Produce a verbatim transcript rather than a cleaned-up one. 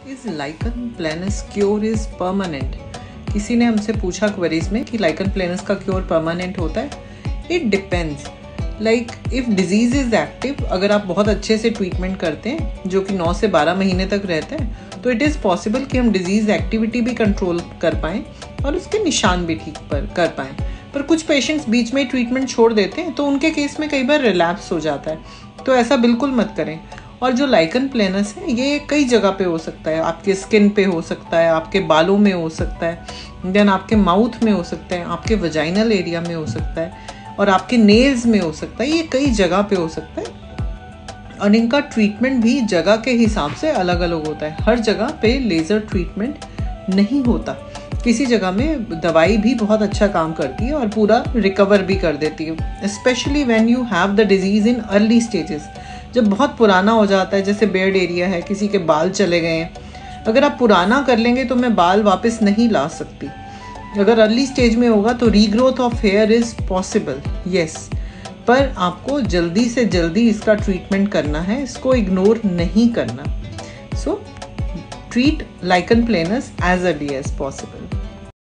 Is lichen planus cure is permanent? किसी ने हमसे पूछा क्वेरीज में कि लाइकन प्लैनस का क्योर परमानेंट होता है। It depends, like if disease is active, अगर आप बहुत अच्छे से ट्रीटमेंट करते हैं जो कि नौ से बारह महीने तक रहता है, तो इट इज़ पॉसिबल कि हम डिजीज एक्टिविटी भी कंट्रोल कर पाएँ और उसके निशान भी ठीक पर कर पाएँ। पर कुछ पेशेंट्स बीच में ट्रीटमेंट छोड़ देते हैं तो उनके केस में कई बार रिलैप्स हो जाता है, तो ऐसा बिल्कुल मत करें। और जो लाइकन प्लैनस है ये कई जगह पे हो सकता है, आपके स्किन पे हो सकता है, आपके बालों में हो सकता है, देन आपके माउथ में हो सकता है, आपके वजाइनल एरिया में हो सकता है और आपके नेल्स में हो सकता है। ये कई जगह पे हो सकता है और इनका ट्रीटमेंट भी जगह के हिसाब से अलग अलग होता है। हर जगह पे लेज़र ट्रीटमेंट नहीं होता, किसी जगह में दवाई भी बहुत अच्छा काम करती है और पूरा रिकवर भी कर देती है, specially when you have the disease in early stages. जब बहुत पुराना हो जाता है, जैसे बेयर्ड एरिया है, किसी के बाल चले गए हैं, अगर आप पुराना कर लेंगे तो मैं बाल वापस नहीं ला सकती। अगर अर्ली स्टेज में होगा तो regrowth of hair is possible, yes, पर आपको जल्दी से जल्दी इसका ट्रीटमेंट करना है, इसको इग्नोर नहीं करना। So treat lichen planus as early as possible.